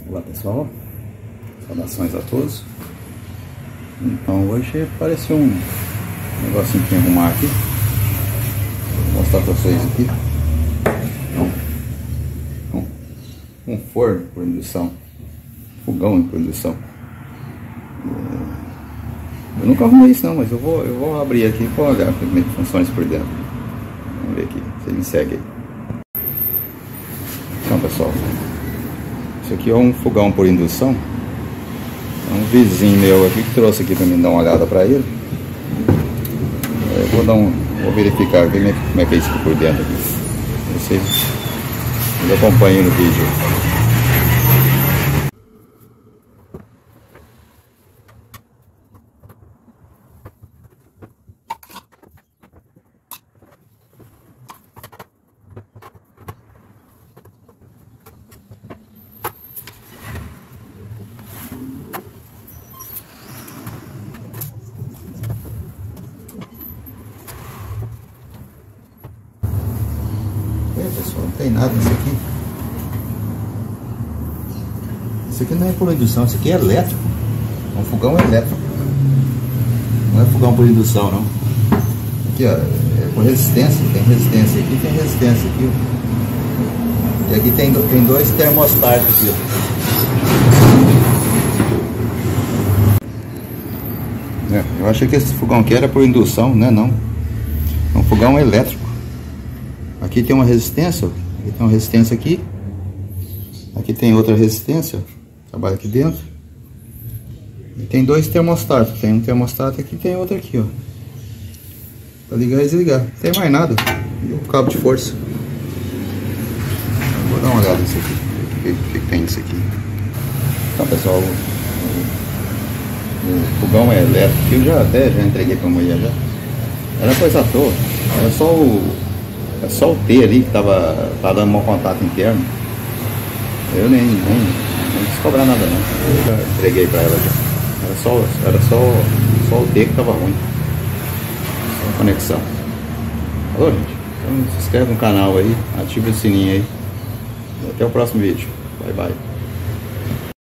Olá pessoal, saudações a todos. Então hoje apareceu um negocinho que arrumar aqui. Vou mostrar para vocês aqui. Um forno por indução, fogão por indução. Eu nunca arrumei isso não, mas eu vou abrir aqui para olhar como é que funciona isso por dentro. Vamos ver aqui, você me segue aí. Então pessoal, isso aqui é um fogão por indução. É um vizinho meu aqui que trouxe aqui para mim dar uma olhada para ele. Eu vou verificar como é que é isso aqui por dentro aqui. Vocês me acompanhem no vídeo. Pessoal, não tem nada nisso aqui. Isso aqui não é por indução, isso aqui é elétrico. É um fogão elétrico. Não é fogão por indução não. Aqui ó, é por resistência. Tem resistência aqui, tem resistência aqui. E aqui tem dois termostatos aqui. Eu achei que esse fogão aqui era por indução, né? Não. É um fogão elétrico. Aqui tem uma resistência, aqui tem uma resistência aqui. Aqui tem outra resistência, trabalha aqui dentro. E tem dois termostatos, tem um termostato aqui e tem outro aqui, ó. Pra ligar e desligar, não tem mais nada. E o cabo de força. Vou dar uma olhada nisso aqui, o que tem nisso aqui. Então pessoal, o fogão é elétrico, que eu já entreguei pra mulher já. Era coisa à toa, era só o T ali que tava dando mau contato interno. Eu nem quis cobrar nada não. Eu já entreguei pra ela já. Era só o T que tava ruim. Só a conexão. Falou, gente? Então se inscreve no canal aí, ativa o sininho aí. E até o próximo vídeo. Bye bye.